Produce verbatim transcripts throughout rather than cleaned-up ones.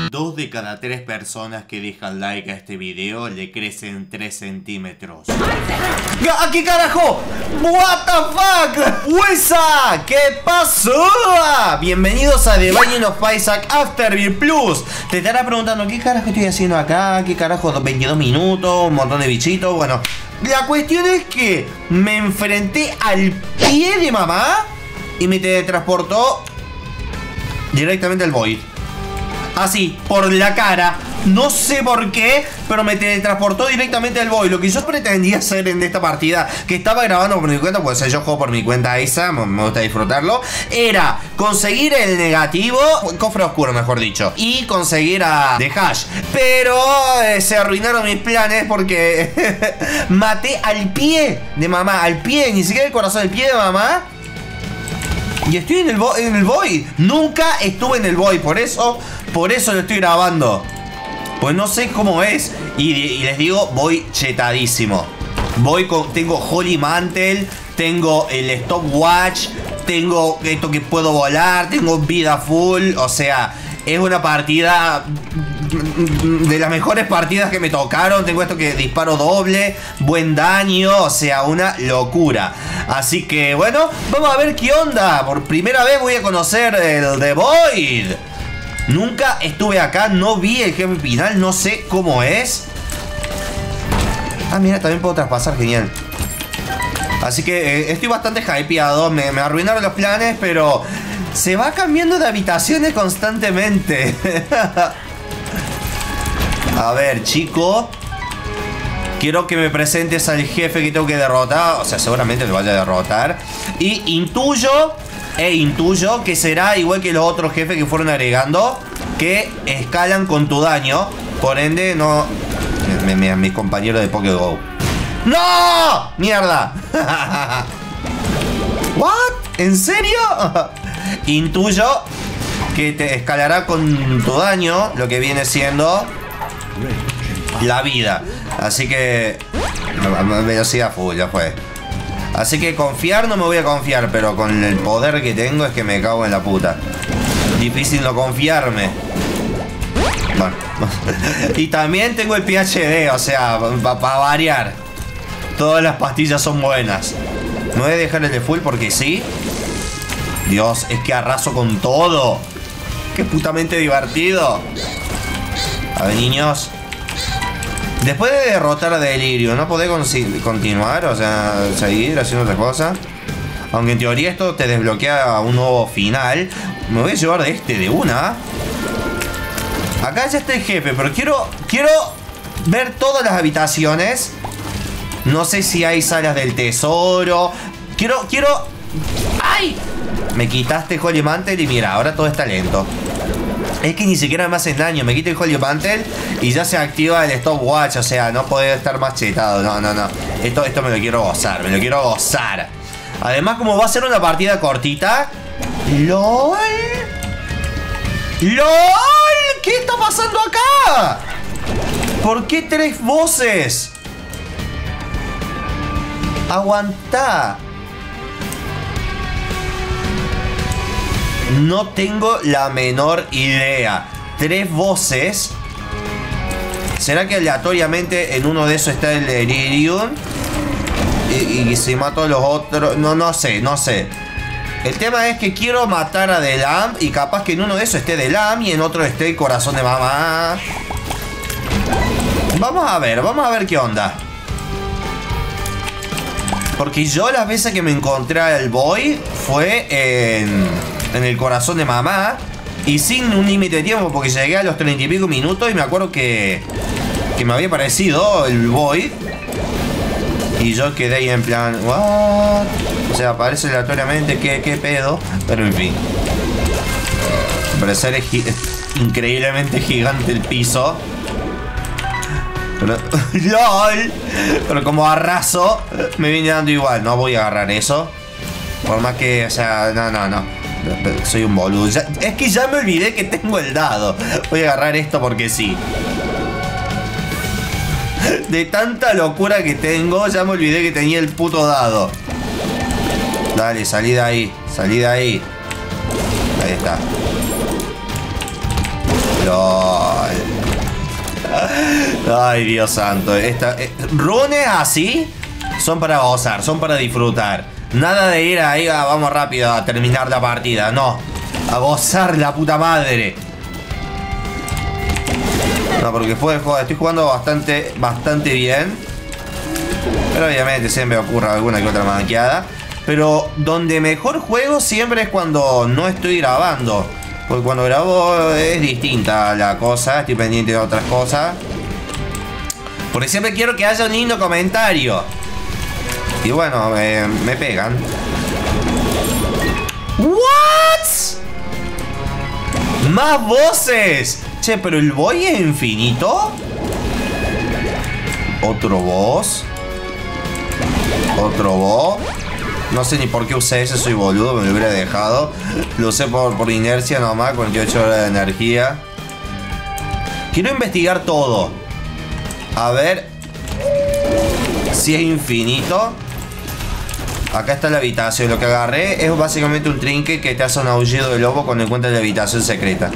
Dos de cada tres personas que dejan like a este video le crecen tres centímetros. ¿A qué carajo? What the fuck? ¡Huesa! ¿Qué pasó? Bienvenidos a The Binding of Isaac Afterbirth Plus. Te estarás preguntando ¿qué carajo estoy haciendo acá? ¿Qué carajo? veintidós minutos, un montón de bichitos. Bueno, la cuestión es que me enfrenté al pie de mamá y me teletransportó directamente al Void. Así, por la cara. No sé por qué, pero me teletransportó directamente al Void. Lo que yo pretendía hacer en esta partida, que estaba grabando por mi cuenta, pues yo juego por mi cuenta esa, me gusta disfrutarlo, era conseguir el negativo, el cofre oscuro mejor dicho, y conseguir a The Hash. Pero eh, se arruinaron mis planes porque maté al pie de mamá, al pie, ni siquiera el corazón, el pie de mamá. Y estoy en el, en el Void. Nunca estuve en el Void, por eso, por eso lo estoy grabando. Pues no sé cómo es. Y, y les digo, voy chetadísimo. Voy con, tengo Holy Mantle, tengo el Stopwatch, tengo esto que puedo volar, tengo vida full. O sea, es una partida de las mejores partidas que me tocaron. Tengo esto que disparo doble, buen daño, o sea, una locura. Así que bueno, vamos a ver qué onda. Por primera vez voy a conocer el The Void. Nunca estuve acá, no vi el jefe final, no sé cómo es. Ah, mira, también puedo traspasar, genial. Así que eh, estoy bastante hypeado, me, me arruinaron los planes, pero se va cambiando de habitaciones constantemente. A ver, chico, quiero que me presentes al jefe que tengo que derrotar. O sea, seguramente lo vaya a derrotar. Y intuyo, e intuyo que será igual que los otros jefes que fueron agregando, que escalan con tu daño. Por ende, no... Mira, mis compañeros de Pokégol. ¡No! ¡Mierda! ¿What? ¿En serio? Intuyo que te escalará con tu daño, lo que viene siendo la vida. Así que velocidad full, ya fue. Así que confiar no me voy a confiar, pero con el poder que tengo es que me cago en la puta. Difícil no confiarme. Bueno. Y también tengo el P H D, o sea, para pa variar. Todas las pastillas son buenas. No voy a dejar el de full porque sí. Dios, es que arraso con todo. Qué putamente divertido. A ver, niños. Después de derrotar a Delirio, ¿no podés continuar? O sea, seguir haciendo otra cosa. Aunque en teoría esto te desbloquea un nuevo final. Me voy a llevar de este de una. Acá ya está el jefe, pero quiero, quiero ver todas las habitaciones. No sé si hay salas del tesoro. Quiero, quiero... ¡Ay! Me quitaste el Holy Mantle y mira, ahora todo está lento. Es que ni siquiera me hacen daño. Me quita el Holy Mantle y ya se activa el Stopwatch. O sea, no puede estar más chetado. No, no, no. Esto, esto me lo quiero gozar. Me lo quiero gozar. Además, como va a ser una partida cortita. ¡Lol! ¡Lol! ¿Qué está pasando acá? ¿Por qué tres voces? Aguantá. No tengo la menor idea. Tres voces. ¿Será que aleatoriamente en uno de esos está el Delirium? Y, y si mato a los otros. No, no sé, no sé. El tema es que quiero matar a The Lamb. Y capaz que en uno de esos esté The Lamb y en otro esté el corazón de mamá. Vamos a ver, vamos a ver qué onda. Porque yo las veces que me encontré al Void fue en, en el corazón de mamá. Y sin un límite de tiempo, porque llegué a los treinta y pico minutos. Y me acuerdo que, que me había parecido el Void. Y yo quedé ahí en plan, ¿what? O sea, aparece aleatoriamente, ¿qué, qué pedo? Pero en fin. Al parecer es, gi es increíblemente gigante el piso. Pero, ¡lol! Pero como arraso, me viene dando igual. No voy a agarrar eso. Por más que, o sea, no, no, no. Soy un boludo. Ya, es que ya me olvidé que tengo el dado. Voy a agarrar esto porque sí. De tanta locura que tengo, ya me olvidé que tenía el puto dado. Dale, salí de ahí. Salí de ahí. Ahí está. LOL. Ay, Dios santo. Esta, eh, runes así son para gozar, son para disfrutar. Nada de ir ahí, a, vamos rápido a terminar la partida. No, a gozar la puta madre. No, porque fue, estoy jugando bastante, bastante bien. Pero obviamente siempre ocurre alguna que otra manqueada. Pero donde mejor juego siempre es cuando no estoy grabando. Porque cuando grabo es distinta la cosa. Estoy pendiente de otras cosas. Porque siempre quiero que haya un lindo comentario. Y bueno, eh, me pegan. ¿What? ¡Más voces! Che, pero el boy es infinito. Otro boss. Otro boss. No sé ni por qué usé ese, soy boludo, me lo hubiera dejado. Lo usé por, por inercia nomás, cuarenta y ocho horas de energía. Quiero investigar todo. A ver si es infinito. Acá está la habitación. Lo que agarré es básicamente un trinket que te hace un aullido de lobo cuando encuentras la habitación secreta.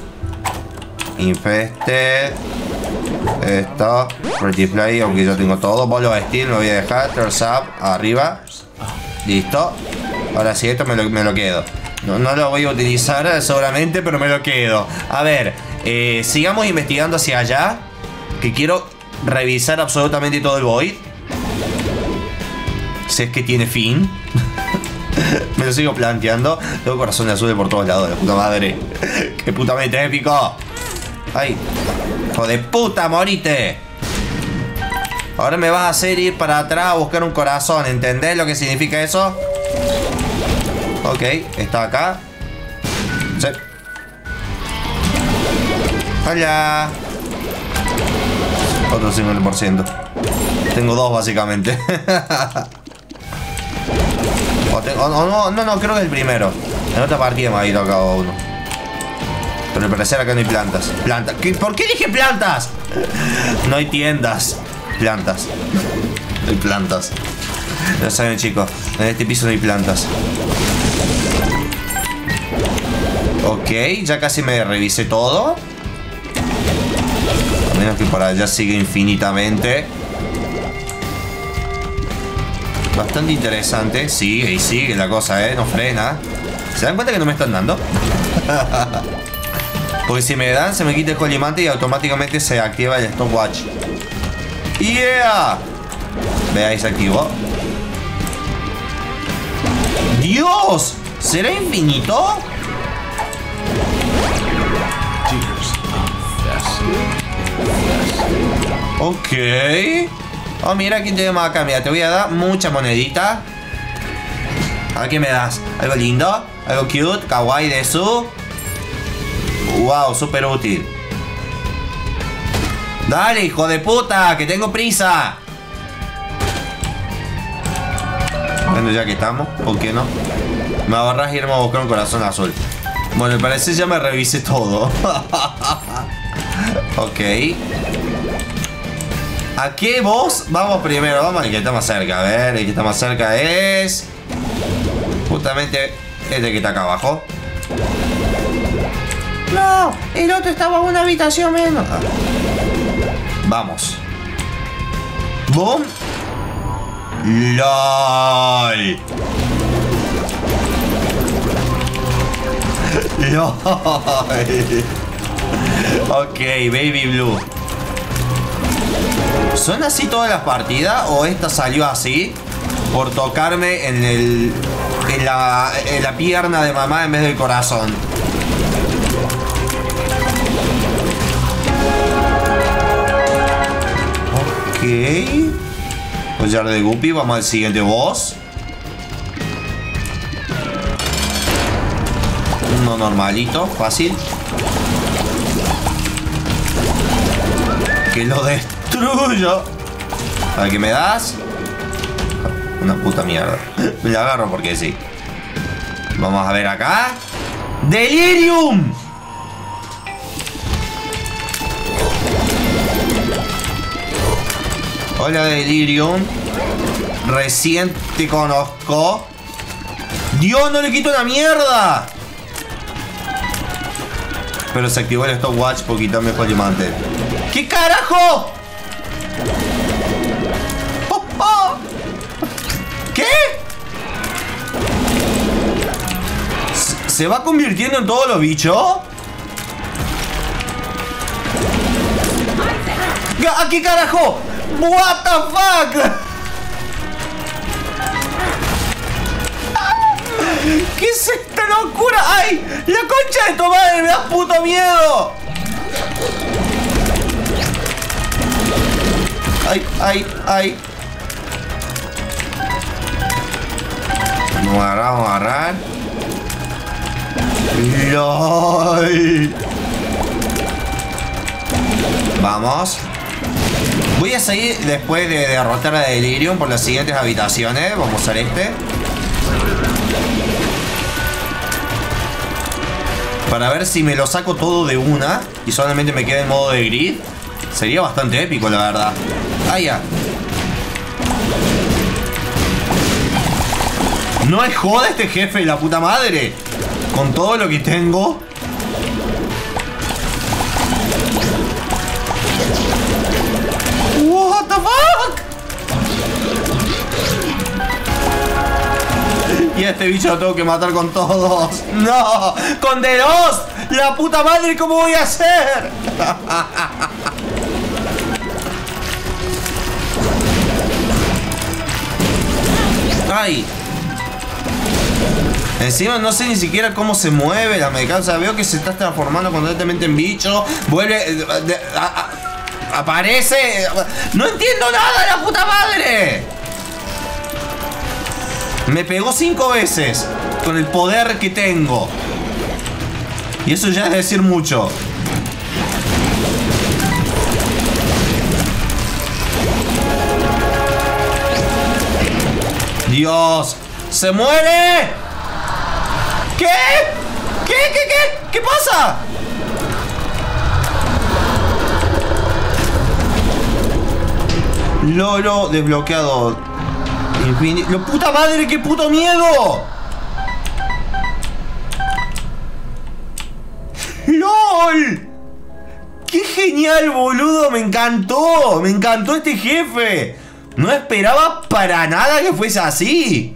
Infested. Esto. Pretty Play, aunque yo tengo todo. Ball of Steel, me voy a dejar. Thirst Up, arriba. Listo. Ahora sí, esto me lo, me lo quedo. No, no lo voy a utilizar seguramente, pero me lo quedo. A ver, eh, sigamos investigando hacia allá. Que quiero revisar absolutamente todo el void. Si es que tiene fin. Me lo sigo planteando. Tengo corazones azules por todos lados, la puta madre. Qué putamente épico. Ay, hijo de puta, morite. Ahora me vas a hacer ir para atrás a buscar un corazón. ¿Entendés lo que significa eso? Ok, está acá. Sí. Hola. Otro cincuenta por ciento. Tengo dos básicamente. o tengo, o no, no, no, creo que es el primero. En otra partida me había tocado uno. Pero al parecer acá no hay plantas. Plantas. ¿Por qué dije plantas? No hay tiendas. Plantas. No hay plantas. Ya saben, chicos, en este piso no hay plantas. Ok, ya casi me revisé todo. A menos que por allá sigue infinitamente. Bastante interesante. Sigue y sigue la cosa, eh. No frena. ¿Se dan cuenta que no me están dando? Porque si me dan, se me quita el colimante y automáticamente se activa el stopwatch. ¡Yeah! Ve, ahí se activó. ¡Dios! ¿Será infinito? Ok. Oh, mira quién tenemos acá. Mira, te voy a dar mucha monedita. A ver qué me das. ¿Algo lindo? ¿Algo cute? Kawaii de su. Wow, súper útil. Dale, hijo de puta, que tengo prisa. Bueno, ya que estamos, ¿por qué no? Me agarrás y irme a buscar un corazón azul. Bueno, me parece ya me revisé todo. Ok. ¿A qué boss? Vamos primero, vamos al que está más cerca. A ver, el que está más cerca es... justamente este que está acá abajo. No, el otro estaba en una habitación menos. Ah. Vamos. Boom. LOL. LOL. Ok, Baby Blue. ¿Son así todas las partidas o esta salió así por tocarme en el en la, en la pierna de mamá en vez del corazón? Ok. Collar de Guppy, vamos al siguiente boss. Uno normalito, fácil. Que lo destruyo. A ver, ¿qué me das? Una puta mierda. Me la agarro porque sí. Vamos a ver acá. ¡Delirium! Hola, Delirium. Recién te conozco. ¡Dios, no le quito una mierda! Pero se activó el stopwatch por quitarme el colimante. ¿Qué carajo? ¿Qué? ¿Se va convirtiendo en todos los bichos? ¿A qué carajo? What the fuck? ¿Qué es esta locura? ¡Ay! ¡La concha de tu madre! ¡Me da puto miedo! ¡Ay, ay, ay! Vamos a agarrar, vamos a agarrar. ¡Lol! Vamos. Voy a seguir después de derrotar a Delirium por las siguientes habitaciones. Vamos a usar este. Para ver si me lo saco todo de una y solamente me queda en modo de grid. Sería bastante épico, la verdad. Ah, ya. No es joda este jefe, la puta madre. Con todo lo que tengo. What the fuck? Y a este bicho lo tengo que matar con todos. ¡No! ¡Con The Lost! ¡La puta madre! ¿Cómo voy a hacer? ¡Ay! Encima no sé ni siquiera cómo se mueve la mecánica. O sea, veo que se está transformando constantemente en bicho. Vuelve... De, a, a, aparece... ¡No entiendo nada, la puta madre! Me pegó cinco veces con el poder que tengo. Y eso ya es decir mucho. Dios, ¡se muere! ¿Qué? ¿Qué? ¿Qué? ¿Qué? ¿Qué pasa? Lolo desbloqueado. Infin... ¡Lo puta madre! ¡Qué puto miedo! ¡Lol! ¡Qué genial, boludo! ¡Me encantó! ¡Me encantó este jefe! No esperaba para nada que fuese así.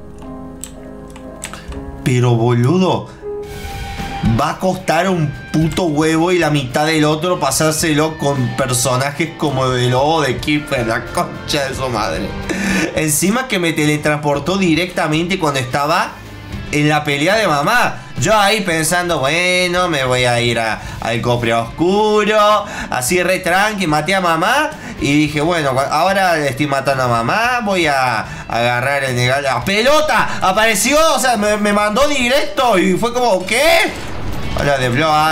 Pero, boludo, va a costar un puto huevo y la mitad del otro pasárselo con personajes como el lobo de Kiefer, la concha de su madre. Encima que me teletransportó directamente cuando estaba en la pelea de mamá. Yo ahí pensando, bueno, me voy a ir a, al cofre oscuro, así re tranqui, maté a mamá. Y dije, bueno, ahora le estoy matando a mamá, voy a agarrar el negal. ¡La pelota! Apareció, o sea, me, me mandó directo y fue como, ¿qué? Hola de Blood.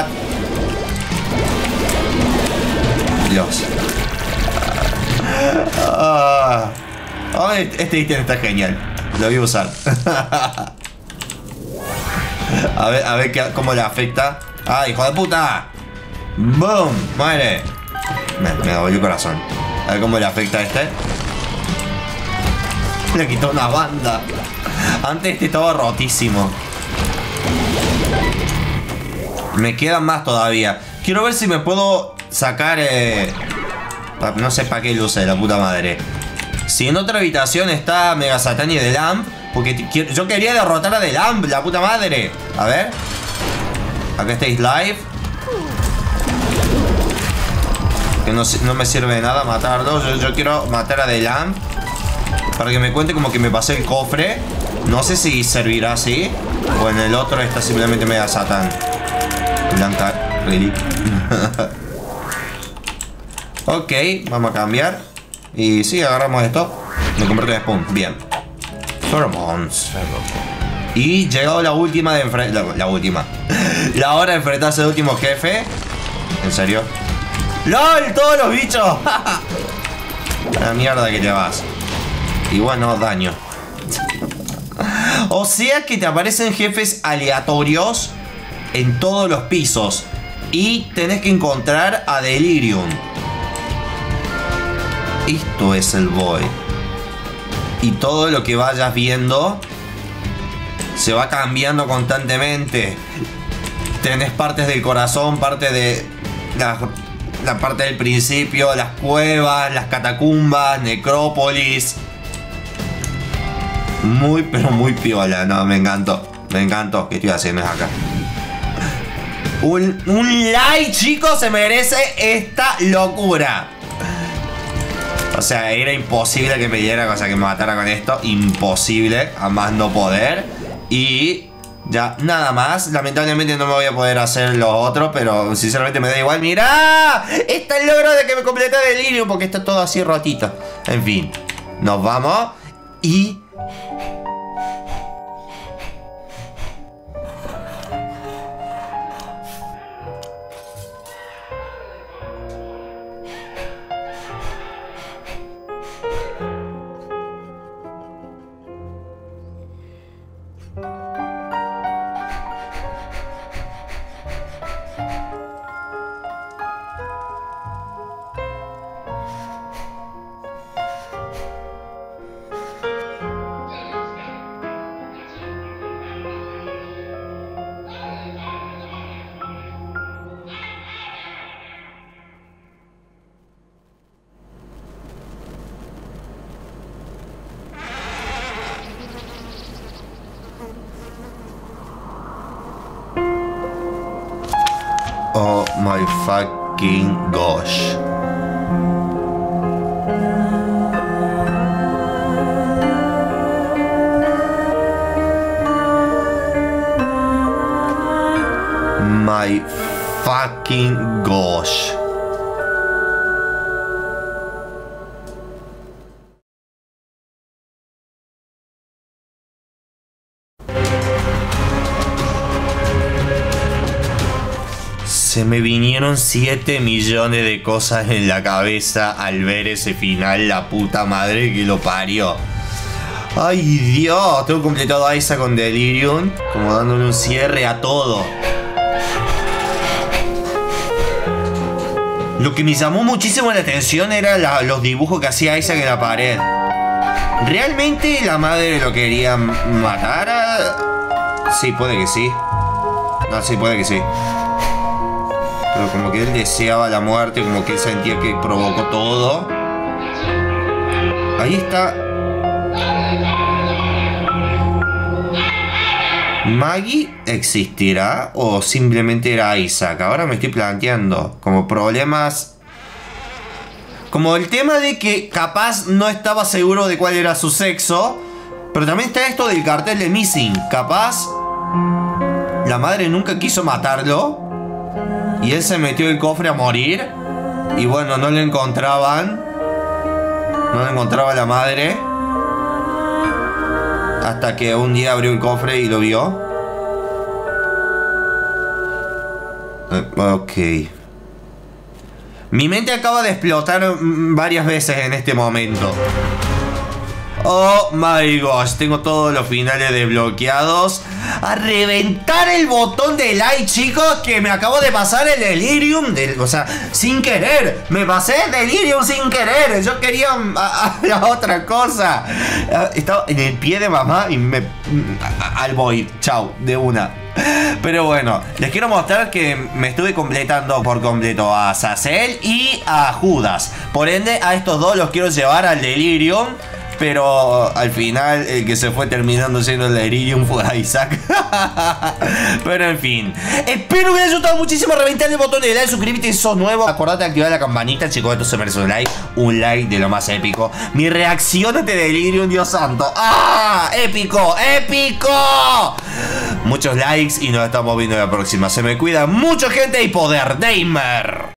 Dios. Ah, oh, este ítem está genial. Lo voy a usar. A ver, a ver qué, cómo le afecta. ¡Ah, hijo de puta! ¡Boom! ¡Muere! Me, me dolió el corazón. A ver cómo le afecta a este. Le quitó una banda. Antes este estaba rotísimo. Me quedan más todavía. Quiero ver si me puedo sacar... Eh... No sé para qué luce, la puta madre. Si en otra habitación está Mega Satan y The Lamp. Porque yo quería derrotar a The Lamp, la puta madre. A ver. Acá estáis live. Que no, no me sirve de nada matarlo. Yo, yo quiero matar a The Lamp para que me cuente como que me pasé el cofre. No sé si servirá así o en el otro está simplemente Mega Satan. Blanca, really. Ok, vamos a cambiar. Y sí, agarramos esto. Me convierto en Spoon, bien. Pheromones. Y llegado la última de enfrentar. La, la última. La hora de enfrentarse al último jefe. ¿En serio? ¡Lol! ¡Todos los bichos! La mierda que te vas. Y bueno, daño. O sea que te aparecen jefes aleatorios en todos los pisos. Y tenés que encontrar a Delirium. Esto es el Void. Y todo lo que vayas viendo se va cambiando constantemente. Tenés partes del corazón, parte de la, la parte del principio, las cuevas, las catacumbas, necrópolis. Muy, pero muy piola. No, me encantó. Me encantó. ¿Qué estoy haciendo acá? Un, un like, chicos, se merece esta locura. O sea, era imposible que me diera, o sea, que me matara con esto. Imposible, a más no poder. Y ya, nada más. Lamentablemente no me voy a poder hacer lo otro, pero sinceramente me da igual. ¡Mirá! Está el logro de que me complete Delirium, porque está todo así rotito. En fin, nos vamos. Y... oh my fucking gosh. My fucking gosh. Se me vinieron siete millones de cosas en la cabeza al ver ese final, la puta madre que lo parió. Ay Dios, tengo completado a Isa con Delirium, como dándole un cierre a todo. Lo que me llamó muchísimo la atención era la, los dibujos que hacía Isaac en la pared. ¿Realmente la madre lo quería matar? A... Sí, puede que sí. No, sí, puede que sí. Pero como que él deseaba la muerte, como que él sentía que provocó todo. Ahí está. ¿Maggie existirá o simplemente era Isaac? Ahora me estoy planteando como problemas. Como el tema de que capaz no estaba seguro de cuál era su sexo. Pero también está esto del cartel de Missing. Capaz la madre nunca quiso matarlo y él se metió el cofre a morir. Y bueno, no le encontraban. No le encontraba la madre. Hasta que un día abrió el cofre y lo vio. Uh, ok. Mi mente acaba de explotar varias veces en este momento. Oh my gosh, tengo todos los finales desbloqueados. A reventar el botón de like, chicos, que me acabo de pasar el Delirium de, o sea, sin querer. Me pasé el Delirium sin querer. Yo quería a, a, a otra cosa. Estaba en el pie de mamá y me... A, al void, chau, de una. Pero bueno, les quiero mostrar que me estuve completando por completo a Azazel y a Judas. Por ende, a estos dos los quiero llevar al Delirium. Pero al final el que se fue terminando siendo el Delirium fue Isaac. Pero en fin, espero que les haya gustado muchísimo. Reventar el botón de like, suscríbete si sos nuevo. Acordate de activar la campanita, chicos. Esto se merece un like. Un like de lo más épico. Mi reacción a este Delirium, Dios santo. ¡Ah! ¡Épico! ¡Épico! Muchos likes y nos estamos viendo la próxima. Se me cuida mucho, gente, y poder gamer.